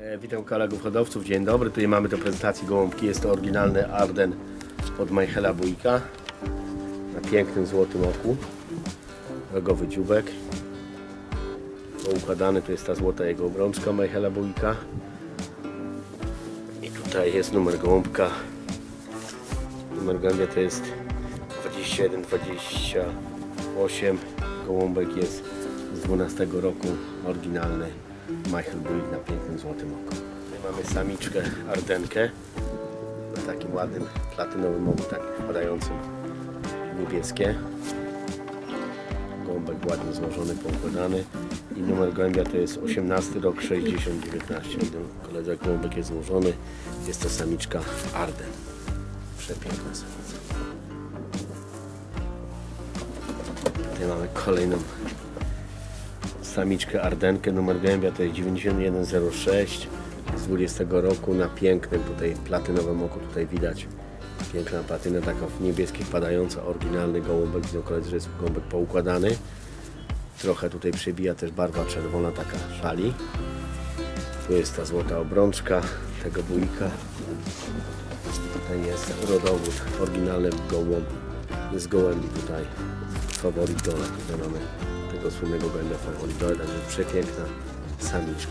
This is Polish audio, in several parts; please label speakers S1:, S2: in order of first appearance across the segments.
S1: Witam kolegów hodowców, dzień dobry. Tutaj mamy do prezentacji gołąbki. Jest to oryginalny Arden od Michaela Bujka na pięknym złotym oku. Rogowy dzióbek. Poukładany, to jest ta złota jego obrączka Michaela Bujka. I tutaj jest numer gołąbka. Numer gołębia to jest 2128. Gołąbek jest z 12 roku, oryginalny Michael Bujk na pięknym złotym oku. Tutaj mamy samiczkę Ardenkę na takim ładnym platynowym oku, tak wpadającym niebieskie. Gołąbek ładnie złożony, poukładany i numer gołębia to jest 18 rok 6019. Koledzy, jak gołąbek jest złożony, jest to samiczka Arden. Przepiękna samica. Tutaj mamy kolejną samiczkę Ardenkę, numer gołębia to jest 9106 z 20 roku na pięknym tutaj platynowym oku. Tutaj widać piękna platyna, taka w niebieskich padająca, oryginalny gołąbek. Widzą koledzy, że jest gołąbek poukładany. Trochę tutaj przebija też barwa czerwona, taka szali. Tu jest ta złota obrączka tego Bujka. Tutaj jest rodowód, oryginalny z gołębi tutaj Favoritole. Tutaj mamy tego słynnego gołębia Favoritole, także przepiękna samiczka.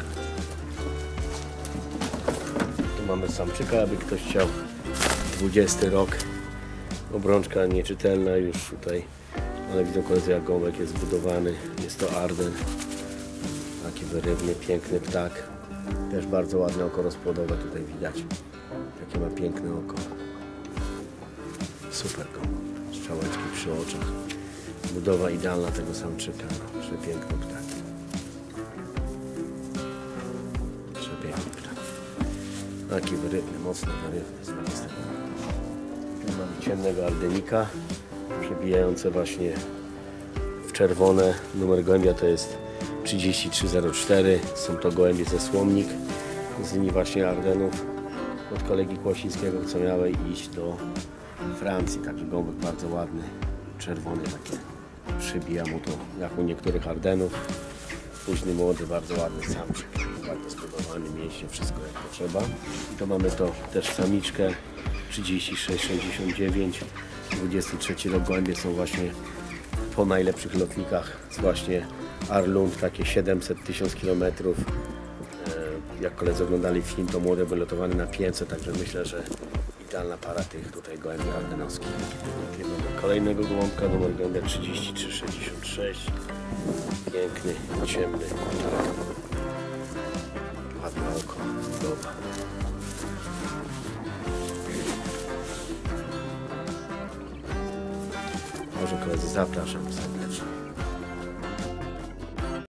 S1: Tu mamy samczyka, aby ktoś chciał. 20 rok, obrączka nieczytelna już tutaj, ale widzą koledzy, jak gołąbek jest zbudowany. Jest to Arden, taki wyrywny, piękny ptak, też bardzo ładne oko rozpłodowe tutaj widać, jakie ma piękne oko. Super gołąbek, strzałeczki przy oczach, budowa idealna tego samczyka, no, przepiękny ptak. Przepiękny ptak, taki wyrywny, mocno wyrywny z 20 roku. Mamy ciemnego Ardenika, przebijające właśnie w czerwone. Numer gołębia to jest 3304. Są to gołębie ze Słomnik, z linii właśnie Ardenów od kolegi Kłosińskiego, co miały iść do Francji. Także gołąbek bardzo ładny, czerwony, takie przebija mu to jak u niektórych Ardenów. Późny młody, bardzo ładny samczyk, ładnie zbudowany, mięśnie, wszystko jak potrzeba. I to mamy to też samiczkę 3669, 23 rok. Gołębie są właśnie po najlepszych lotnikach z właśnie Arlund, takie 700-1000 km. Jak koledzy oglądali film, to młode wylotowane na 500, także myślę, że idealna para tych tutaj gołębi ardenowskich. Mamy kolejnego gołąbka, numer gołębia 3366. Piękny, ciemny, ładne oko, dobra. Może koledzy, zapraszam serdecznie.